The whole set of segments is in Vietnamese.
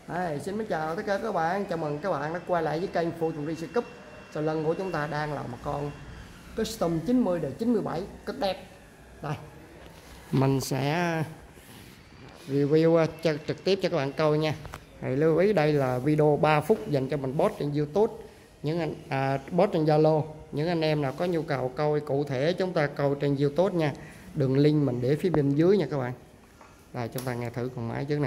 Xin mến chào tất cả các bạn, chào mừng các bạn đã quay lại với kênh Phu Tùng Ri Cup. Sau lưng của chúng ta đang là một con Custom 90 đời 97 rất đẹp. Đây, mình sẽ review trực tiếp cho các bạn coi nha. Hãy lưu ý đây là video 3 phút dành cho mình post trên YouTube, những anh post trên Zalo. Những anh em nào có nhu cầu coi cụ thể chúng ta coi trên YouTube nha. Đường link mình để phía bên dưới nha các bạn. Đây, chúng ta nghe thử con máy trước nè.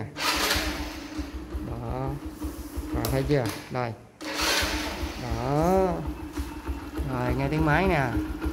Đó, bạn thấy chưa? Đây, đó, rồi nghe tiếng máy nè,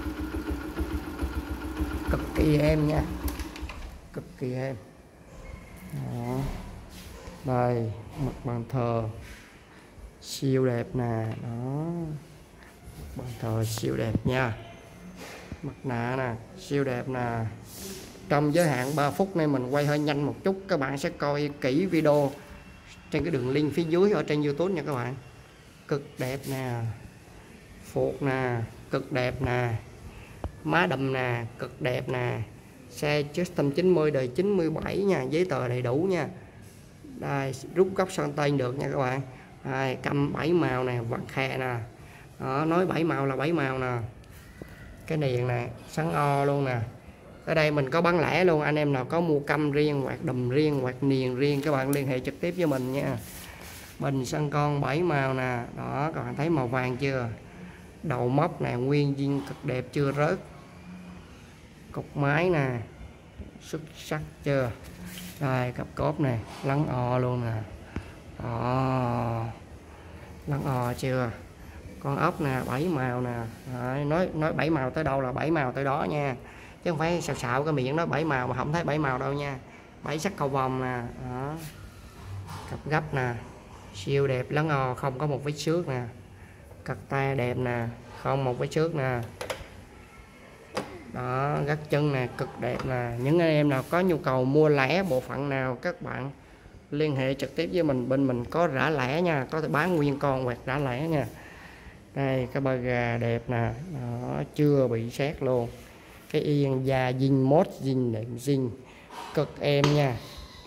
cực kỳ êm nha, cực kỳ êm. Đó. Đây, mặt bàn thờ siêu đẹp nè, đó, bàn thờ siêu đẹp nha, mặt nạ nè siêu đẹp nè. Trong giới hạn 3 phút này mình quay hơi nhanh một chút, các bạn sẽ coi kỹ video trên cái đường link phía dưới ở trên YouTube nha các bạn. Cực đẹp nè, phuộc nè, cực đẹp nè, má đầm nè, cực đẹp nè. Xe Custom 90 đời 97 nha, giấy tờ đầy đủ nha. Đây, rút góc sang tên được nha các bạn. Đây, căm 7 màu nè, vặn khe nè. Đó, nói 7 màu là 7 màu nè. Cái đèn nè, sáng o luôn nè. Ở đây mình có bán lẻ luôn, anh em nào có mua căm riêng hoặc đầm riêng hoặc niền riêng các bạn liên hệ trực tiếp với mình nha. Bình xăng con 7 màu nè, đó các bạn thấy màu vàng chưa? Đầu móc nè, nguyên zin cực đẹp chưa rớt. Cục máy nè, xuất sắc chưa? Đây, cặp cốp nè, lắng o luôn nè. Đó, lắng o chưa? Con ốc nè, 7 màu nè. Đấy, nói 7 màu tới đâu là 7 màu tới đó nha, chứ không phải xạo xạo cái miệng nó 7 màu mà không thấy 7 màu đâu nha. 7 sắc cầu vòng nè. Đó, cặp gấp nè, siêu đẹp, lắng o, không có một vết xước nè. Cặp tay đẹp nè, không một vết xước nè. Đó, gắt chân nè, cực đẹp nè. Những anh em nào có nhu cầu mua lẻ bộ phận nào các bạn liên hệ trực tiếp với mình, bên mình có rã lẻ nha, có thể bán nguyên con hoặc rã lẻ nha. Đây, cái ba gà đẹp nè, đó, chưa bị sét luôn. Cái yên da zin mốt zin đệm zin cực êm nha.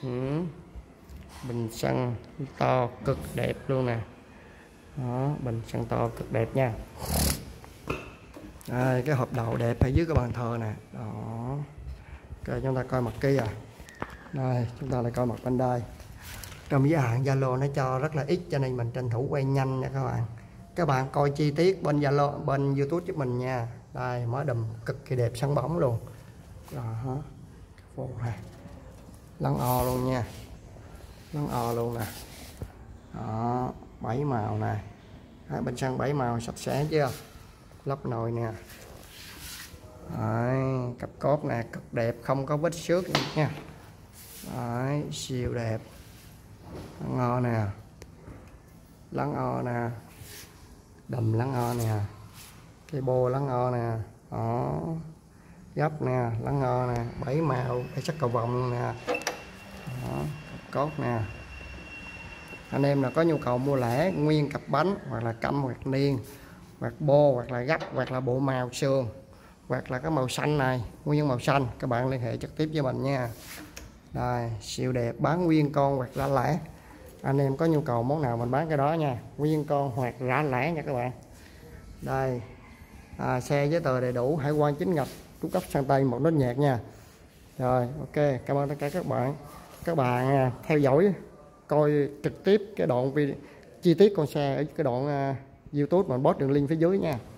Bình xăng to cực đẹp luôn nè. Đó, bình xăng to cực đẹp nha. Đây, cái hộp đậu đẹp ở dưới cái bàn thờ nè. Đó, rồi chúng ta coi mặt kia. Đây, chúng ta lại coi mặt bên đây. Trong giới hạn Zalo nó cho rất là ít cho nên mình tranh thủ quay nhanh nha các bạn. Các bạn coi chi tiết bên Zalo, bên YouTube giúp mình nha. Đây, mới đùm cực kỳ đẹp, sáng bóng luôn. Đó, phụ này, lắng o luôn nha, lắng o luôn nè. Đó, 7 màu nè. Đấy, bên xăng 7 màu sạch sẽ chưa? Lắp nồi nè. Đấy, cặp cốp nè, cực đẹp, không có vết xước nha. Đấy, siêu đẹp. Lắng o nè, lắng o nè, đầm lắng o nè, cái bô lắng o nè. Đó, gấp nè, lắng o nè, 7 màu, cái sắc cầu vòng nè. Đó, cốt nè. Anh em nào có nhu cầu mua lẻ nguyên cặp bánh hoặc là căm hoặc niên hoặc bô hoặc là gấp hoặc là bộ màu sườn hoặc là cái màu xanh này, nguyên màu xanh, các bạn liên hệ trực tiếp với mình nha. Đây, siêu đẹp, bán nguyên con hoặc rã lẻ. Anh em có nhu cầu món nào mình bán cái đó nha, nguyên con hoặc rã lẻ nha các bạn. Đây, xe giấy tờ đầy đủ, hải quan chính ngạch, trung cấp sang tay, một nốt nhạc nha. Rồi, ok, cảm ơn tất cả các bạn. Các bạn theo dõi coi trực tiếp cái đoạn video chi tiết con xe ở cái đoạn YouTube mình post đường link phía dưới nha.